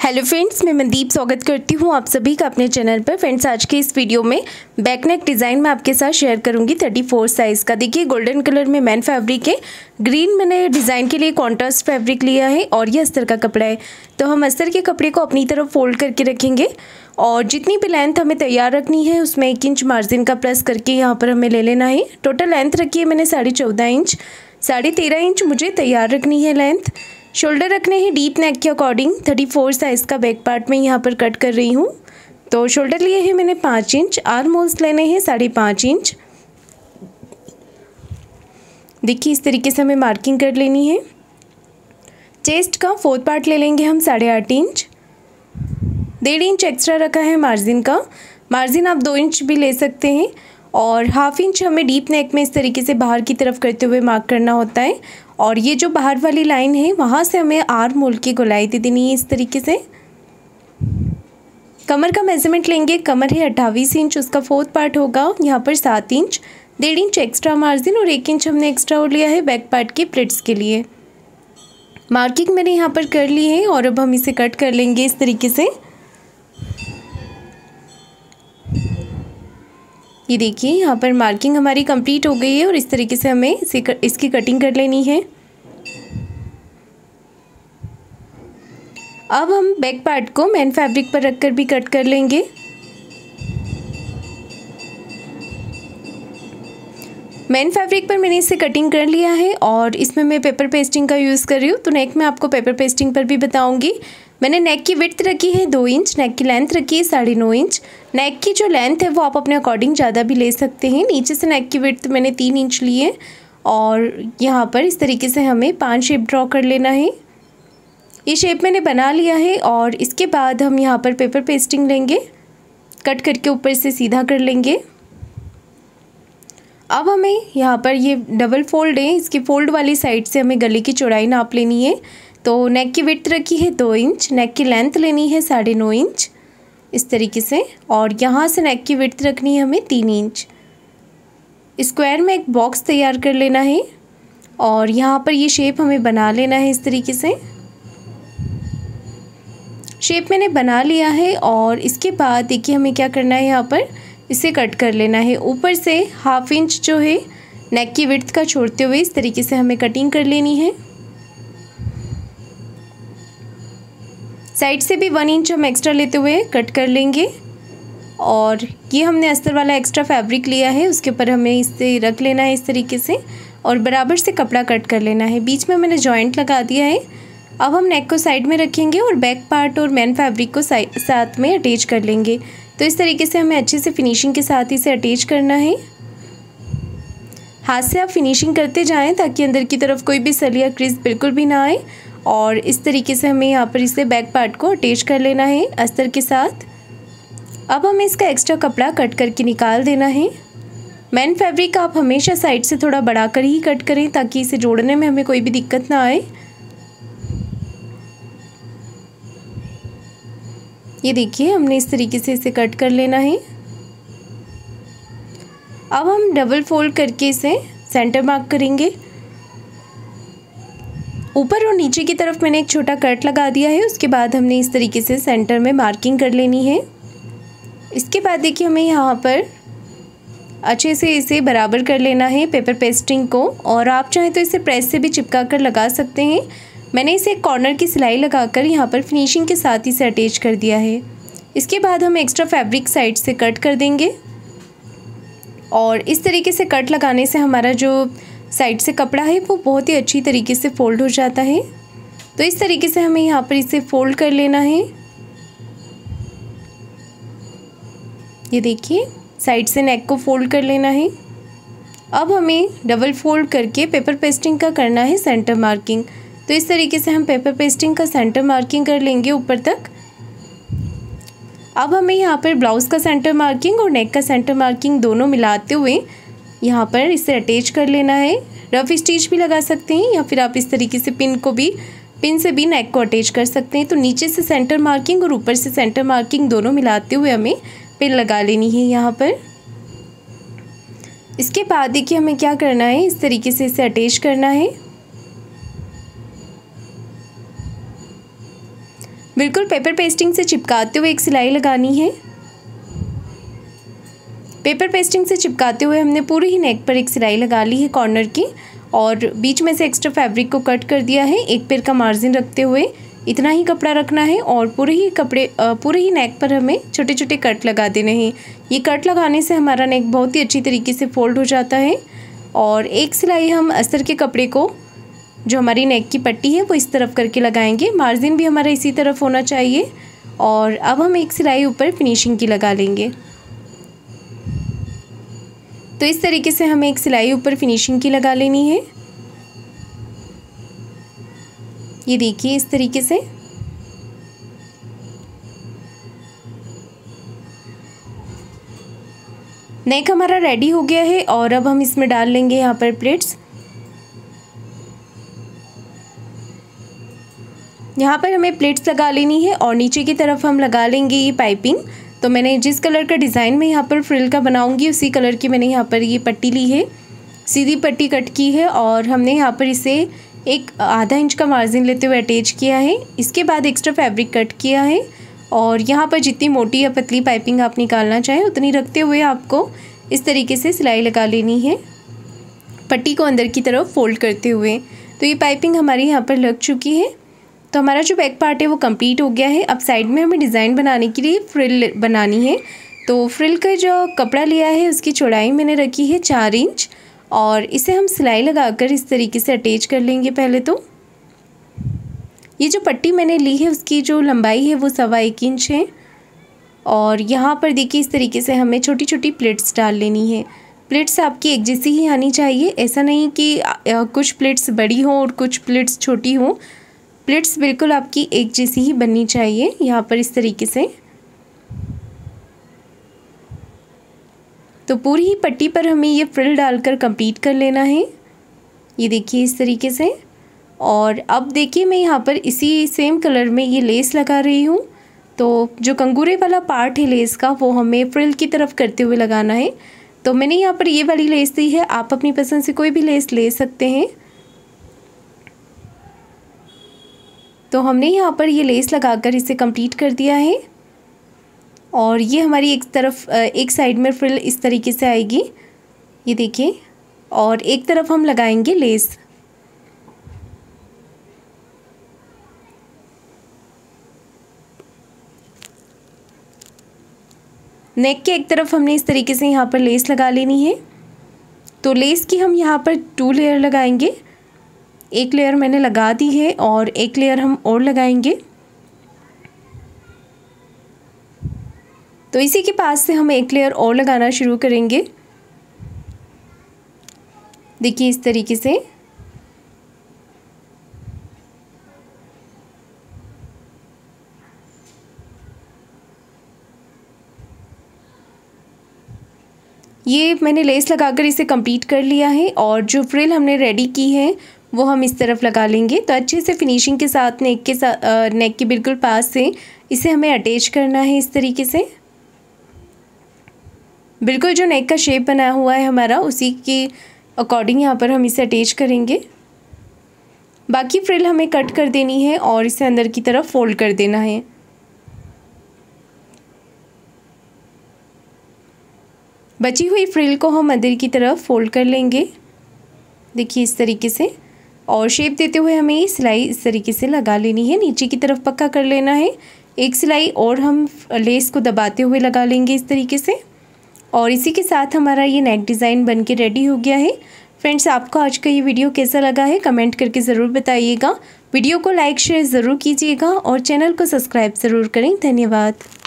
Hello friends, मैं मनदीप स्वागत करती हूँ आप सभी का अपने चैनल पर। फ्रेंड्स, आज के इस वीडियो में बैक नेक डिज़ाइन मैं आपके साथ शेयर करूँगी 34 साइज़ का। देखिए, गोल्डन कलर में मैन फैब्रिक है, ग्रीन मैंने डिज़ाइन के लिए कॉन्ट्रास्ट फैब्रिक लिया है और ये अस्तर का कपड़ा है। तो हम अस्तर के कपड़े को अपनी तरफ फोल्ड करके रखेंगे और जितनी भी लेंथ हमें तैयार रखनी है उसमें 1 इंच मार्जिन का प्लस करके यहाँ पर हमें ले लेना है। टोटल लेंथ रखी है मैंने 14.5 इंच, 13.5 इंच मुझे तैयार रखनी है लेंथ। शोल्डर रखने हैं डीप नेक के अकॉर्डिंग। 34 साइज़ का बैक पार्ट में यहाँ पर कट कर रही हूँ। तो शोल्डर लिए हैं मैंने 5 इंच, आर्म होल्स लेने हैं 5.5 इंच। देखिए, इस तरीके से हमें मार्किंग कर लेनी है। चेस्ट का 4th पार्ट ले लेंगे हम 8.5 इंच। 1.5 इंच एक्स्ट्रा रखा है मार्जिन का। मार्जिन आप 2 इंच भी ले सकते हैं और 1/2 इंच हमें डीप नेक में इस तरीके से बाहर की तरफ करते हुए मार्क करना होता है। और ये जो बाहर वाली लाइन है वहाँ से हमें आर्म होल की गोलाई दे देनी है इस तरीके से। कमर का मेजरमेंट लेंगे। कमर है 28 इंच, उसका 4th पार्ट होगा यहाँ पर 7 इंच। 1.5 इंच एक्स्ट्रा मार्जिन और 1 इंच हमने एक्स्ट्रा और लिया है बैक पार्ट के प्लिट्स के लिए। मार्किंग मैंने यहाँ पर कर ली है और अब हम इसे कट कर लेंगे इस तरीके से। ये देखिए, यहाँ पर मार्किंग हमारी कंप्लीट हो गई है और इस तरीके से हमें इसकी कटिंग कर लेनी है। अब हम बैक पार्ट को मैन फैब्रिक पर रखकर भी कट कर लेंगे। मैन फैब्रिक पर मैंने इसे कटिंग कर लिया है और इसमें मैं पेपर पेस्टिंग का यूज़ कर रही हूँ। तो नेक में आपको पेपर पेस्टिंग पर भी बताऊँगी। मैंने नेक की विड्थ रखी है 2 इंच, नेक की लेंथ रखी है 9.5 इंच। नेक की जो लेंथ है वो आप अपने अकॉर्डिंग ज़्यादा भी ले सकते हैं। नीचे से नेक की विड्थ मैंने 3 इंच ली है और यहाँ पर इस तरीके से हमें 5 शेप ड्रॉ कर लेना है। ये शेप मैंने बना लिया है और इसके बाद हम यहाँ पर पेपर पेस्टिंग लेंगे, कट करके ऊपर से सीधा कर लेंगे। अब हमें यहाँ पर ये डबल फोल्ड है, इसकी फोल्ड वाली साइड से हमें गले की चौड़ाई नाप लेनी है। तो नेक की विड्थ रखी है 2 इंच, नेक की लेंथ लेनी है 9.5 इंच इस तरीके से और यहाँ से नेक की विड्थ रखनी है हमें 3 इंच। स्क्वायर में एक बॉक्स तैयार कर लेना है और यहाँ पर ये शेप हमें बना लेना है इस तरीके से। शेप मैंने बना लिया है और इसके बाद देखिए हमें क्या करना है, यहाँ पर इसे कट कर लेना है। ऊपर से 1/2 इंच जो है नेक की विड्थ का छोड़ते हुए इस तरीके से हमें कटिंग कर लेनी है। साइड से भी 1 इंच हम एक्स्ट्रा लेते हुए कट कर लेंगे और ये हमने अस्तर वाला एक्स्ट्रा फैब्रिक लिया है, उसके ऊपर हमें इसे रख लेना है इस तरीके से और बराबर से कपड़ा कट कर लेना है। बीच में मैंने जॉइंट लगा दिया है। अब हम नेक को साइड में रखेंगे और बैक पार्ट और मैन फैब्रिक को साथ में अटैच कर लेंगे। तो इस तरीके से हमें अच्छे से फिनिशिंग के साथ इसे अटैच करना है। हाथ से आप फिनिशिंग करते जाएं ताकि अंदर की तरफ कोई भी सल या क्रीज बिल्कुल भी ना आए। और इस तरीके से हमें यहाँ पर इसे बैक पार्ट को अटैच कर लेना है अस्तर के साथ। अब हमें इसका एक्स्ट्रा कपड़ा कट करके निकाल देना है। मैन फैब्रिक आप हमेशा साइड से थोड़ा बढ़ाकर ही कट करें ताकि इसे जोड़ने में हमें कोई भी दिक्कत ना आए। ये देखिए, हमने इस तरीके से इसे कट कर लेना है। अब हम डबल फोल्ड करके इसे सेंटर मार्क करेंगे। ऊपर और नीचे की तरफ मैंने एक छोटा कट लगा दिया है। उसके बाद हमने इस तरीके से सेंटर में मार्किंग कर लेनी है। इसके बाद देखिए हमें यहाँ पर अच्छे से इसे बराबर कर लेना है पेपर पेस्टिंग को और आप चाहें तो इसे प्रेस से भी चिपका कर लगा सकते हैं। मैंने इसे एक कॉर्नर की सिलाई लगाकर यहाँ पर फिनिशिंग के साथ इसे अटैच कर दिया है। इसके बाद हम एक्स्ट्रा फैब्रिक साइड से कट कर देंगे और इस तरीके से कट लगाने से हमारा जो साइड से कपड़ा है वो बहुत ही अच्छी तरीके से फोल्ड हो जाता है। तो इस तरीके से हमें यहाँ पर इसे फोल्ड कर लेना है। ये देखिए, साइड से नेक को फोल्ड कर लेना है। अब हमें डबल फोल्ड करके पेपर पेस्टिंग का करना है सेंटर मार्किंग। तो इस तरीके से हम पेपर पेस्टिंग का सेंटर मार्किंग कर लेंगे ऊपर तक। अब हमें यहाँ पर ब्लाउज़ का सेंटर मार्किंग और नेक का सेंटर मार्किंग दोनों मिलाते हुए यहाँ पर इसे अटैच कर लेना है। रफ स्टिच भी लगा सकते हैं या फिर आप इस तरीके से पिन से भी नेक को अटैच कर सकते हैं। तो नीचे से सेंटर मार्किंग और ऊपर से सेंटर मार्किंग दोनों मिलाते हुए हमें पिन लगा लेनी है यहाँ पर। इसके बाद देखिए हमें क्या करना है, इस तरीके से इसे अटैच करना है। बिल्कुल पेपर पेस्टिंग से चिपकाते हुए एक सिलाई लगानी है। पेपर पेस्टिंग से चिपकाते हुए हमने पूरी ही नेक पर एक सिलाई लगा ली है कॉर्नर की, और बीच में से एक्स्ट्रा फैब्रिक को कट कर दिया है। एक पैर का मार्जिन रखते हुए इतना ही कपड़ा रखना है और पूरे ही नेक पर हमें छोटे छोटे कट लगा देने हैं। ये कट लगाने से हमारा नेक बहुत ही अच्छी तरीके से फोल्ड हो जाता है। और एक सिलाई हम अस्तर के कपड़े को, जो हमारी नेक की पट्टी है, वो इस तरफ करके लगाएंगे। मार्जिन भी हमारा इसी तरफ होना चाहिए। और अब हम एक सिलाई ऊपर फिनिशिंग की लगा लेंगे। तो इस तरीके से हमें एक सिलाई ऊपर फिनिशिंग की लगा लेनी है। ये देखिए इस तरीके से। नेक हमारा रेडी हो गया है और अब हम इसमें डाल लेंगे यहाँ पर प्लेट्स। यहाँ पर हमें प्लेट्स लगा लेनी है और नीचे की तरफ हम लगा लेंगे ये पाइपिंग। तो मैंने जिस कलर का डिज़ाइन में यहाँ पर फ्रिल का बनाऊंगी उसी कलर की मैंने यहाँ पर ये पट्टी ली है, सीधी पट्टी कट की है। और हमने यहाँ पर इसे एक आधा इंच का मार्जिन लेते हुए अटैच किया है। इसके बाद एक्स्ट्रा फैब्रिक कट किया है और यहाँ पर जितनी मोटी या पतली पाइपिंग आप निकालना चाहें उतनी रखते हुए आपको इस तरीके से सिलाई लगा लेनी है, पट्टी को अंदर की तरफ फोल्ड करते हुए। तो ये पाइपिंग हमारी यहाँ पर लग चुकी है। तो हमारा जो बैक पार्ट है वो कंप्लीट हो गया है। अब साइड में हमें डिज़ाइन बनाने के लिए फ्रिल बनानी है। तो फ्रिल का जो कपड़ा लिया है उसकी चौड़ाई मैंने रखी है 4 इंच और इसे हम सिलाई लगाकर इस तरीके से अटैच कर लेंगे। पहले तो ये जो पट्टी मैंने ली है उसकी जो लंबाई है वो 1.25 इंच है। और यहाँ पर देखिए इस तरीके से हमें छोटी छोटी प्लेट्स डाल लेनी है। प्लेट्स आपकी एक जैसी ही आनी चाहिए, ऐसा नहीं कि कुछ प्लेट्स बड़ी हों और कुछ प्लेट्स छोटी हों। प्लेट्स बिल्कुल आपकी एक जैसी ही बननी चाहिए यहाँ पर इस तरीके से। तो पूरी ही पट्टी पर हमें ये फ्रिल डालकर कंप्लीट कर लेना है। ये देखिए इस तरीके से। और अब देखिए मैं यहाँ पर इसी सेम कलर में ये लेस लगा रही हूँ। तो जो कंगूरे वाला पार्ट है लेस का वो हमें फ्रिल की तरफ करते हुए लगाना है। तो मैंने यहाँ पर ये वाली लेस दी है, आप अपनी पसंद से कोई भी लेस ले सकते हैं। तो हमने यहाँ पर ये लेस लगाकर इसे कंप्लीट कर दिया है। और ये हमारी एक साइड में फ्रिल इस तरीके से आएगी, ये देखिए। और एक तरफ हम लगाएंगे लेस। नेक के एक तरफ हमने इस तरीके से यहाँ पर लेस लगा लेनी है। तो लेस की हम यहाँ पर 2 लेयर लगाएंगे। एक लेयर मैंने लगा दी है और एक लेयर हम और लगाएंगे। तो इसी के पास से हम एक लेयर और लगाना शुरू करेंगे। देखिए इस तरीके से। ये मैंने लेस लगाकर इसे कंप्लीट कर लिया है और जो फ्रिल हमने रेडी की है वो हम इस तरफ लगा लेंगे। तो अच्छे से फिनिशिंग के साथ नेक के बिल्कुल पास से इसे हमें अटैच करना है इस तरीके से। बिल्कुल जो नेक का शेप बना हुआ है हमारा उसी के अकॉर्डिंग यहाँ पर हम इसे अटैच करेंगे। बाकी फ्रिल हमें कट कर देनी है और इसे अंदर की तरफ फोल्ड कर देना है। बची हुई फ्रिल को हम अंदर की तरफ फोल्ड कर लेंगे, देखिए इस तरीके से। और शेप देते हुए हमें ये सिलाई इस तरीके से लगा लेनी है, नीचे की तरफ पक्का कर लेना है। एक सिलाई और हम लेस को दबाते हुए लगा लेंगे इस तरीके से। और इसी के साथ हमारा ये नेक डिज़ाइन बनके रेडी हो गया है। फ्रेंड्स, आपको आज का ये वीडियो कैसा लगा है कमेंट करके ज़रूर बताइएगा। वीडियो को लाइक शेयर ज़रूर कीजिएगा और चैनल को सब्सक्राइब ज़रूर करें। धन्यवाद।